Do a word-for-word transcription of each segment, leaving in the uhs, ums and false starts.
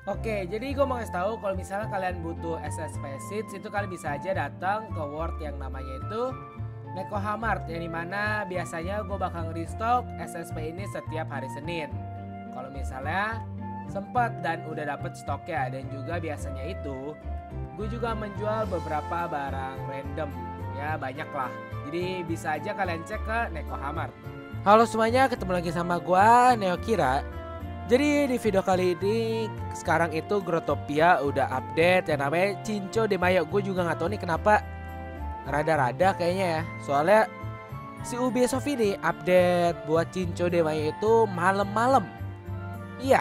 Oke, jadi gue mau kasih tahu kalau misalnya kalian butuh S S P Seeds itu kalian bisa aja datang ke Word yang namanya itu Nekohamart, yang dimana biasanya gue bakal nge-restock S S P ini setiap hari Senin. Kalau misalnya sempat dan udah dapet stoknya, dan juga biasanya itu gue juga menjual beberapa barang random, ya banyak lah. Jadi bisa aja kalian cek ke Nekohamart. Halo semuanya, ketemu lagi sama gue Neokira. Jadi di video kali ini sekarang itu Growtopia udah update yang namanya Cinco de Mayo. Gue juga nggak tahu nih kenapa rada-rada kayaknya ya. Soalnya si Ubisoft ini update buat Cinco de Mayo itu malam-malam. Iya,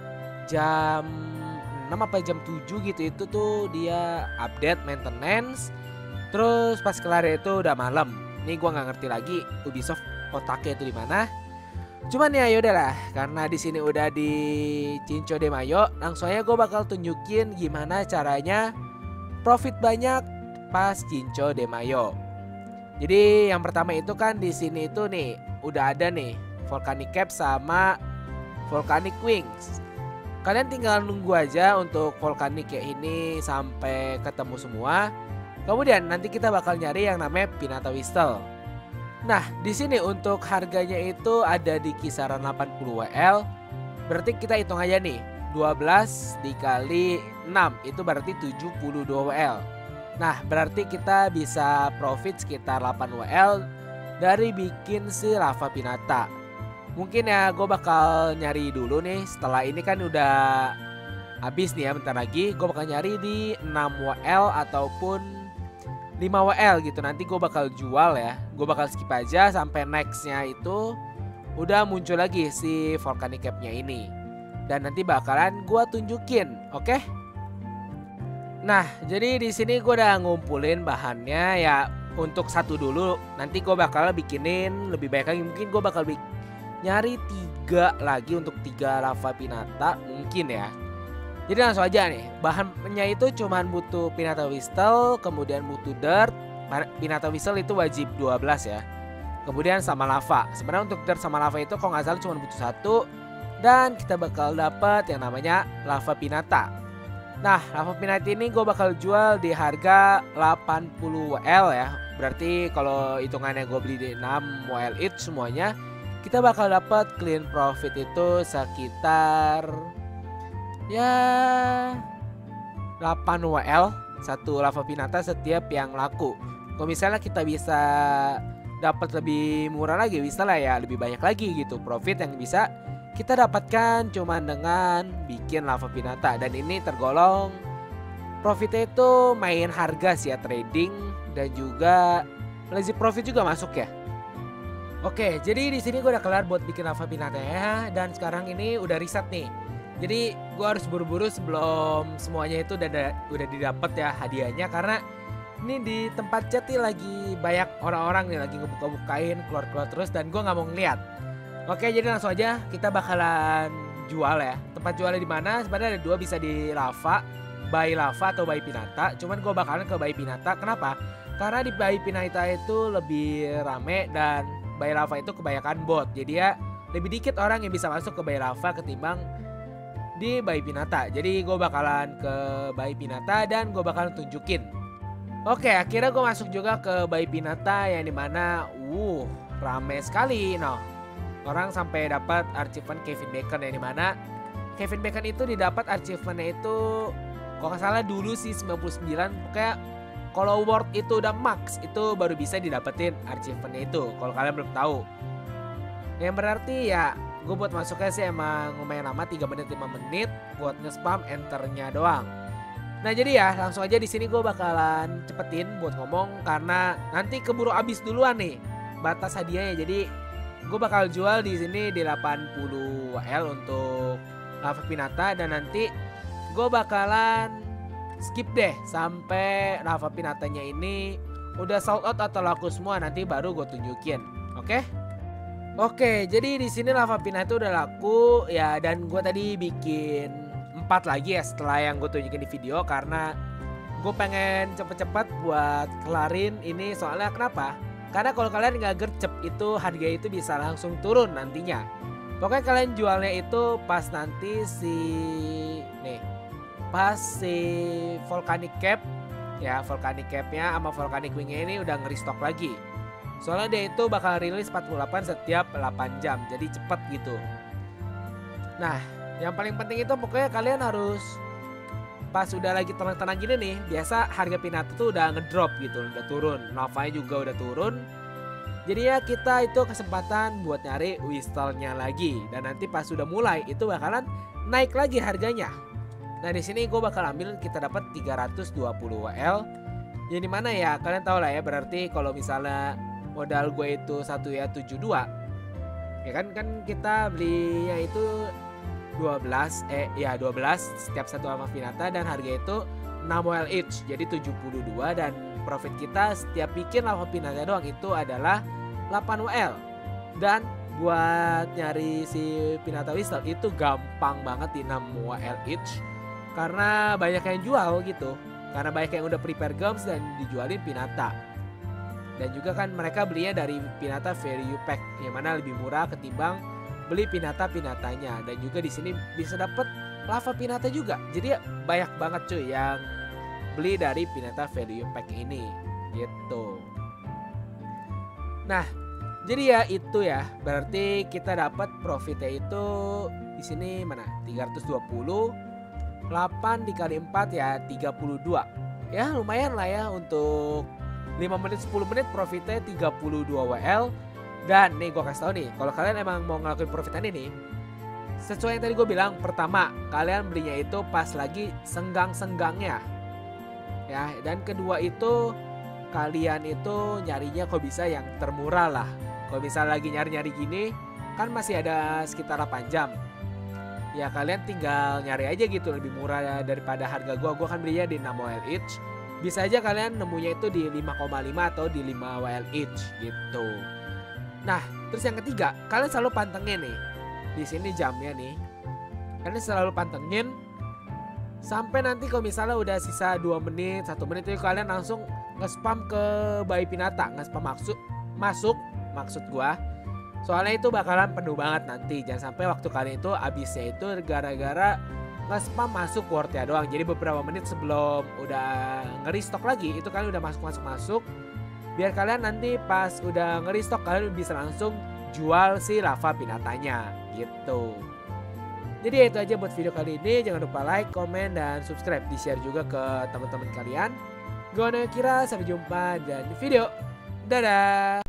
jam enam apa jam tujuh gitu itu tuh dia update maintenance. Terus pas kelar itu udah malam. Ini gue nggak ngerti lagi Ubisoft otaknya itu di mana. Cuman ya yaudahlah, karena di sini udah di Cinco de Mayo, langsung aja gue bakal tunjukin gimana caranya profit banyak pas Cinco de Mayo. Jadi yang pertama itu kan di sini itu nih udah ada nih Volcanic Cap sama Volcanic Wings. Kalian tinggal nunggu aja untuk Volcanic kayak ini sampai ketemu semua. Kemudian nanti kita bakal nyari yang namanya Pinata Whistle. Nah, di sini untuk harganya itu ada di kisaran delapan puluh W L. Berarti kita hitung aja nih, dua belas dikali enam itu berarti tujuh puluh dua W L. Nah, berarti kita bisa profit sekitar delapan W L dari bikin si Lava Pinata. Mungkin ya gue bakal nyari dulu nih, setelah ini kan udah habis nih ya bentar lagi. Gue bakal nyari di enam W L ataupun lima W L gitu. Nanti gue bakal jual ya. Gue bakal skip aja sampai nextnya itu udah muncul lagi si Volcanic Cap-nya ini. Dan nanti bakalan gue tunjukin, oke? Okay? Nah, jadi di sini gue udah ngumpulin bahannya ya untuk satu dulu. Nanti gue bakal bikinin lebih banyak lagi. Mungkin gue bakal bik nyari tiga lagi untuk tiga Lava Pinata mungkin ya. Jadi langsung aja nih, bahannya itu cuman butuh Pinata Whistle, kemudian butuh dirt. Pinata Whistle itu wajib dua belas ya. Kemudian sama lava. Sebenarnya untuk dirt sama lava itu kalau nggak salah cuma butuh satu. Dan kita bakal dapat yang namanya Lava Pinata. Nah, Lava Pinata ini gue bakal jual di harga delapan puluh W L ya. Berarti kalau hitungannya gue beli di enam W L each semuanya, kita bakal dapat clean profit itu sekitar ya delapan W L satu Lava Pinata setiap yang laku. Kalau misalnya kita bisa dapat lebih murah lagi, bisa lah ya lebih banyak lagi gitu profit yang bisa kita dapatkan cuman dengan bikin Lava Pinata. Dan ini tergolong profitnya itu main harga sih ya, trading dan juga lazy profit juga masuk ya. Oke, jadi di sini gue udah kelar buat bikin Lava Pinata ya, dan sekarang ini udah riset nih. Jadi gue harus buru-buru sebelum semuanya itu udah udah didapat ya hadiahnya, karena ini di tempat chat nih lagi banyak orang-orang nih lagi ngebuka-bukain keluar-keluar terus dan gue nggak mau ngeliat. Oke, jadi langsung aja kita bakalan jual ya. Tempat jualnya di mana? Sebenarnya ada dua, bisa di Lava, Buy Lava atau Buy Pinata. Cuman gue bakalan ke Buy Pinata. Kenapa? Karena di Buy Pinata itu lebih rame dan Buy Lava itu kebanyakan bot. Jadi ya lebih dikit orang yang bisa masuk ke Buy Lava ketimbang di Buy Pinata. Jadi gue bakalan ke Buy Pinata dan gue bakalan tunjukin. Oke, akhirnya gue masuk juga ke Buy Pinata yang dimana wuh rame sekali. Nah, orang sampai dapat achievement Kevin Bacon yang dimana Kevin Bacon itu didapat achievementnya itu kalau nggak salah dulu sih sembilan puluh sembilan. Pokoknya kalau world itu udah max itu baru bisa didapetin achievementnya itu, kalau kalian belum tahu. Yang berarti ya gue buat masuknya sih emang lumayan lama, tiga menit lima menit buat nge-spam enternya doang. Nah jadi ya langsung aja di sini gue bakalan cepetin buat ngomong karena nanti keburu abis duluan nih batas hadiahnya. Jadi gue bakal jual di sini di delapan puluh W L untuk Lava Pinata, dan nanti gue bakalan skip deh sampai Lava Pinatanya ini udah sold out atau laku semua, nanti baru gue tunjukin. Oke? Oke, jadi di sini Lava Pinata udah laku ya, dan gue tadi bikin empat lagi ya setelah yang gue tunjukin di video, karena gue pengen cepet-cepet buat kelarin ini. Soalnya kenapa? Karena kalau kalian nggak gercep itu harga itu bisa langsung turun nantinya. Pokoknya kalian jualnya itu pas nanti si nih pas si volcanic cap ya, volcanic capnya sama volcanic wingnya ini udah nge-restock lagi. Soalnya dia itu bakal rilis empat puluh delapan setiap delapan jam, jadi cepet gitu. Nah, yang paling penting itu pokoknya kalian harus pas udah lagi tenang-tenang gini nih, biasa harga Pinata tuh udah ngedrop gitu, udah turun, Novanya juga udah turun. Jadi ya kita itu kesempatan buat nyari whistle-nya lagi, dan nanti pas sudah mulai itu bakalan naik lagi harganya. Nah di sini gue bakal ambil kita dapat tiga ratus dua puluh W L. Yang dimana ya kalian tahu lah ya, berarti kalau misalnya modal gue itu satu ya tujuh puluh dua, ya kan kan kita belinya itu dua belas eh ya dua belas setiap satu lava Pinata, dan harga itu enam W L each, jadi tujuh puluh dua, dan profit kita setiap bikin lava Pinata doang itu adalah delapan W L. Dan buat nyari si Pinata Whistle itu gampang banget di enam W L each, karena banyak yang jual gitu, karena banyak yang udah prepare games dan dijualin Pinata. Dan juga kan mereka belinya dari Pinata Value Pack yang mana lebih murah ketimbang beli Pinata-Pinatanya. Dan juga di sini bisa dapet lava Pinata juga. Jadi ya banyak banget cuy yang beli dari Pinata Value Pack ini gitu. Nah, jadi ya itu ya. Berarti kita dapat profitnya itu di sini mana? tiga ratus dua puluh, delapan dikali empat ya tiga puluh dua. Ya lumayan lah ya untuk lima menit sepuluh menit profitnya tiga puluh dua W L. Dan nih gue kasih tau nih, kalau kalian emang mau ngelakuin profitan ini, sesuai yang tadi gue bilang, pertama kalian belinya itu pas lagi senggang-senggangnya ya, dan kedua itu kalian itu nyarinya kok bisa yang termurah lah. Kalau misalnya lagi nyari-nyari gini kan masih ada sekitar delapan jam ya, kalian tinggal nyari aja gitu lebih murah daripada harga gue. Gue kan belinya di enam W L each, bisa aja kalian nemunya itu di lima koma lima atau di lima W L each gitu. Nah, terus yang ketiga, kalian selalu pantengin nih. Di sini jamnya nih. Kalian selalu pantengin sampai nanti kalau misalnya udah sisa dua menit, satu menit itu kalian langsung nge-spam ke Buy Pinata, nge-spam masuk, masuk maksud gua. Soalnya itu bakalan penuh banget nanti. Jangan sampai waktu kalian itu habisnya itu gara-gara nge-spam masuk wordnya doang. Jadi beberapa menit sebelum udah nge-restock lagi itu kalian udah masuk-masuk-masuk. Biar kalian nanti pas udah nge-restock kalian bisa langsung jual si lava Pinatanya gitu. Jadi itu aja buat video kali ini. Jangan lupa like, komen, dan subscribe. Di-share juga ke teman-teman kalian. Gue Kira, sampai jumpa dan video. Dadah.